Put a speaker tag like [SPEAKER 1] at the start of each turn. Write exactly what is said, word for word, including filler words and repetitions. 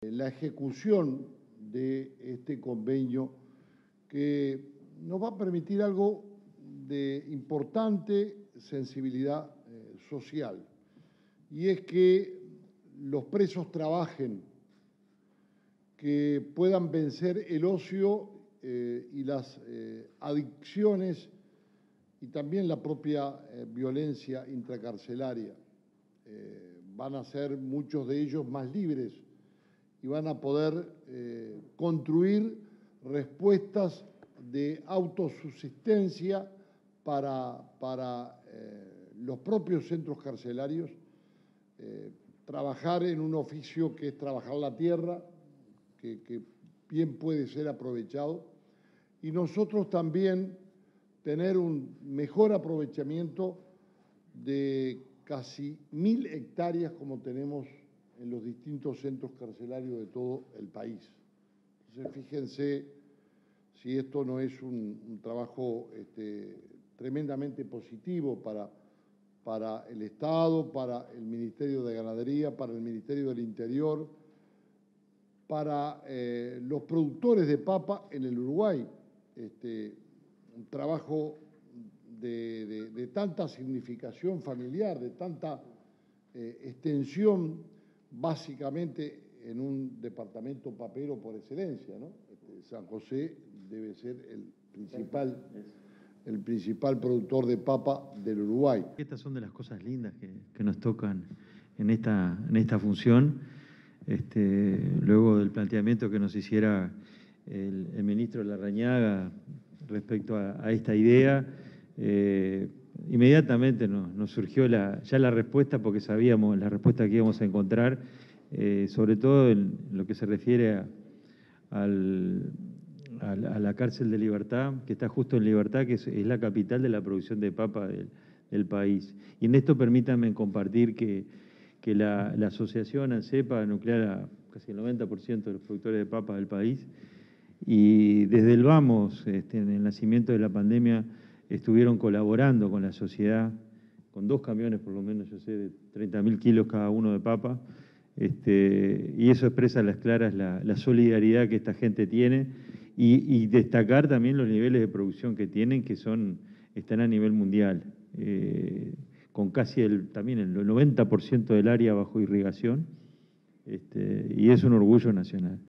[SPEAKER 1] La ejecución de este convenio que nos va a permitir algo de importante sensibilidad eh, social, y es que los presos trabajen, que puedan vencer el ocio eh, y las eh, adicciones y también la propia eh, violencia intracarcelaria. Eh, van a ser muchos de ellos más libres y van a poder eh, construir respuestas de autosubsistencia para, para eh, los propios centros carcelarios, eh, trabajar en un oficio que es trabajar la tierra, que, que bien puede ser aprovechado, y nosotros también tener un mejor aprovechamiento de casi mil hectáreas como tenemos en los distintos centros carcelarios de todo el país. Entonces, fíjense si esto no es un, un trabajo este, tremendamente positivo para, para el Estado, para el Ministerio de Ganadería, para el Ministerio del Interior, para eh, los productores de papa en el Uruguay. Este, un trabajo de, de, de tanta significación familiar, de tanta eh, extensión, básicamente en un departamento papero por excelencia, ¿no? Este, San José debe ser el principal, el principal productor de papa del Uruguay.
[SPEAKER 2] Estas son de las cosas lindas que, que nos tocan en esta, en esta función. Este, luego del planteamiento que nos hiciera el, el ministro Larrañaga respecto a, a esta idea, eh, inmediatamente nos, nos surgió la, ya la respuesta, porque sabíamos la respuesta que íbamos a encontrar, eh, sobre todo en lo que se refiere a, al, a, la, a la cárcel de Libertad, que está justo en Libertad, que es, es la capital de la producción de papa del, del país. Y en esto permítanme compartir que, que la, la asociación ANSEPA nuclear a casi el noventa por ciento de los productores de papa del país, y desde el vamos, este, en el nacimiento de la pandemia, estuvieron colaborando con la sociedad, con dos camiones por lo menos, yo sé, de treinta mil kilos cada uno de papa, este, y eso expresa a las claras la, la solidaridad que esta gente tiene, y, y destacar también los niveles de producción que tienen, que son, están a nivel mundial, eh, con casi el, también el noventa por ciento del área bajo irrigación, este, y es un orgullo nacional.